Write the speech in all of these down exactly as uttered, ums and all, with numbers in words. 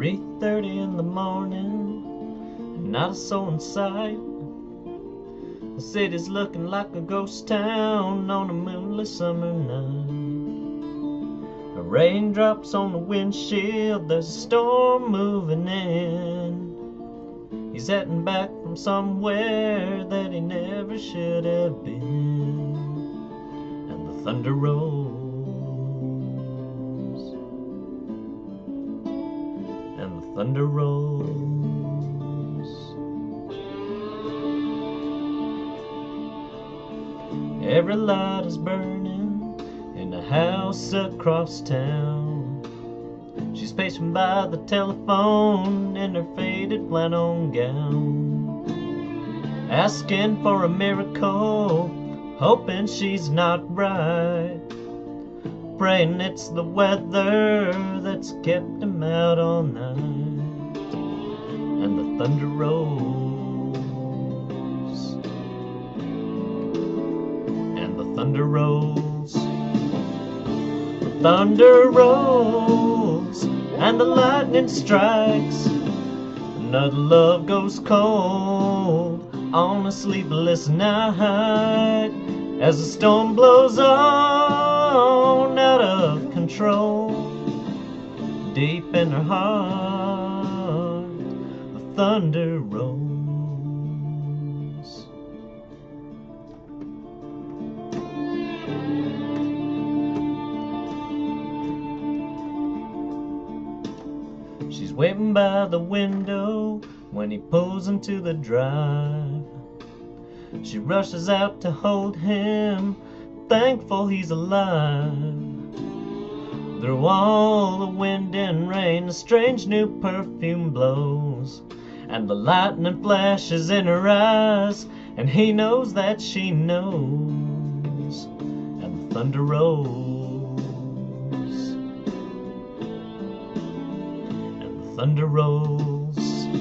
three thirty in the morning, and not a soul in sight. The city's looking like a ghost town on a moonless summer night. A raindrops on the windshield, there's a storm moving in. He's heading back from somewhere that he never should have been. And the thunder rolls, and the thunder rolls. Every light is burning in the house across town. She's pacing by the telephone in her faded flannel gown, asking for a miracle, hoping she's not right, praying it's the weather that's kept him out all night. And the thunder rolls, and the thunder rolls, the thunder rolls, and the lightning strikes. Another love goes cold on a sleepless night, as the storm blows on out of control. Deep in her heart, the thunder rolls. She's waiting by the window when he pulls into the drive. She rushes out to hold him, thankful he's alive. Through all the wind and rain, a strange new perfume blows, and the lightning flashes in her eyes, and he knows that she knows. And the thunder rolls, and the thunder rolls.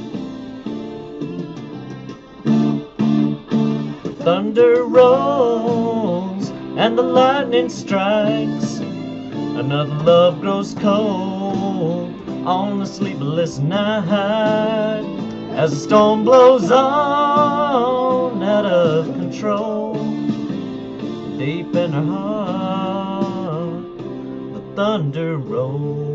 The thunder rolls, and the lightning strikes. Another love grows cold on a sleepless night, as the storm blows on out of control. Deep in her heart, the thunder rolls.